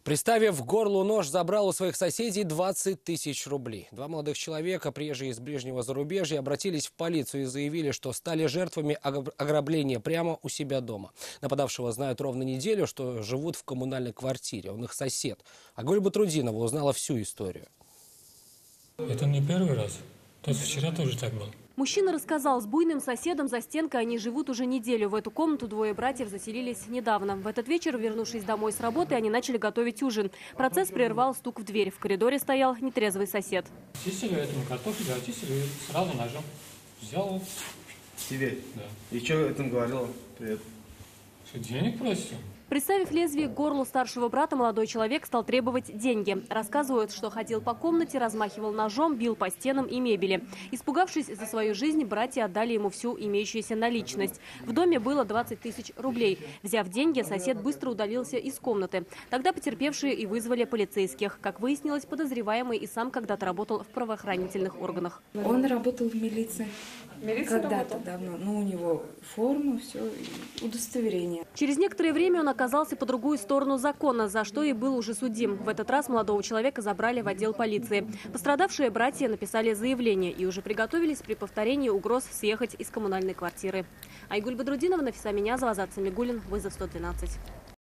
Приставив к горлу нож, забрал у своих соседей 20 тысяч рублей. Два молодых человека, приезжие из ближнего зарубежья, обратились в полицию и заявили, что стали жертвами ограбления прямо у себя дома. Нападавшего знают ровно неделю, что живут в коммунальной квартире. Он их сосед. Айгуль Батрудинова узнала всю историю. Это не первый раз. То есть вчера тоже так было. Мужчина рассказал, с буйным соседом за стенкой они живут уже неделю. В эту комнату двое братьев заселились недавно. В этот вечер, вернувшись домой с работы, они начали готовить ужин. Процесс прервал стук в дверь. В коридоре стоял нетрезвый сосед. Чистили этому картофель, очистили сразу ножом. Взял. Тебе? Да. И что этому говорил? Привет. Что, денег просите? Приставив лезвие к горлу старшего брата, молодой человек стал требовать деньги. Рассказывают, что ходил по комнате, размахивал ножом, бил по стенам и мебели. Испугавшись за свою жизнь, братья отдали ему всю имеющуюся наличность. В доме было 20 тысяч рублей. Взяв деньги, сосед быстро удалился из комнаты. Тогда потерпевшие и вызвали полицейских. Как выяснилось, подозреваемый и сам когда-то работал в правоохранительных органах. Он работал в милиции. Когда-то давно. Но у него форма, все, удостоверение. Через некоторое время он оказался по другую сторону закона, за что и был уже судим. В этот раз молодого человека забрали в отдел полиции. Пострадавшие братья написали заявление и уже приготовились при повторении угроз съехать из коммунальной квартиры. Айгуль Батрудинова, Нафиса Минязова, Азат Самигуллин, вызов 112.